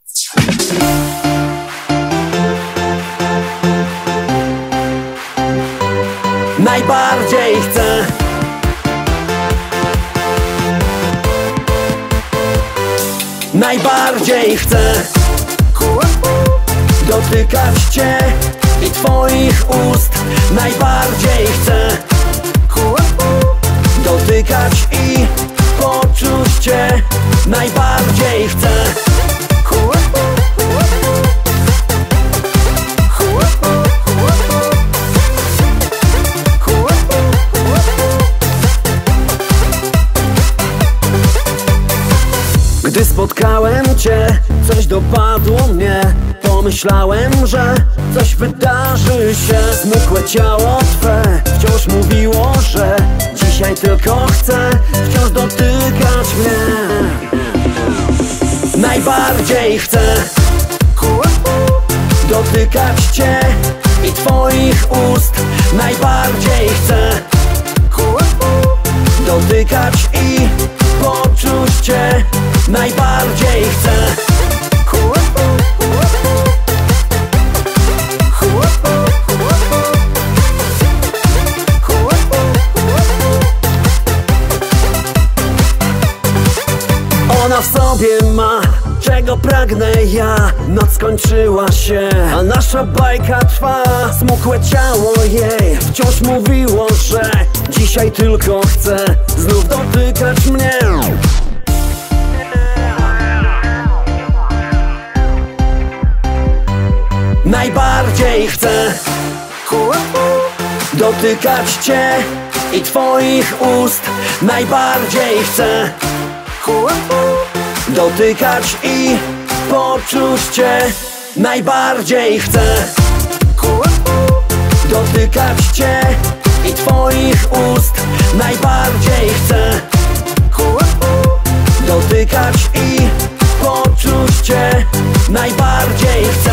Najbardziej chcę dotykać Cię i Twoich ust. Najbardziej chcę dotykać i poczuć Cię. Najbardziej chcę Gdy spotkałem Cię, coś dopadło mnie. Pomyślałem, że coś wydarzy się. Smukłe ciało Twe wciąż mówiło, że dzisiaj tylko chcę wciąż dotykać mnie. Najbardziej chcę dotykać Cię i Twoich ust. Najbardziej chcę dotykać i poczuć Cię. Najbardziej chcę Ona w sobie ma, czego pragnę ja. Noc skończyła się, a nasza bajka trwa. Smukłe ciało jej wciąż mówiło, że dzisiaj tylko chce znów dotykać mnie. Najbardziej chcę dotykać Cię i Twoich ust. Najbardziej chcę dotykać i poczuć Cię. Najbardziej chcę dotykać Cię i Twoich ust. Najbardziej chcę dotykać i poczuć Cię. Najbardziej chcę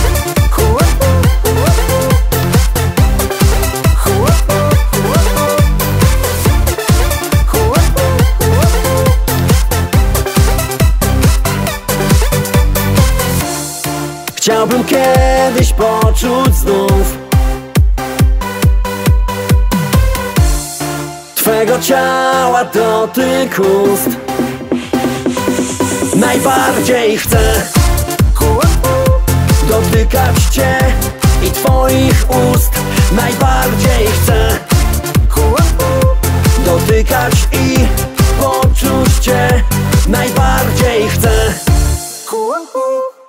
Chciałbym kiedyś poczuć znów Twego ciała dotyk ust. Najbardziej chcę dotykać Cię i Twoich ust. Najbardziej chcę dotykać i poczuć Cię. Najbardziej chcę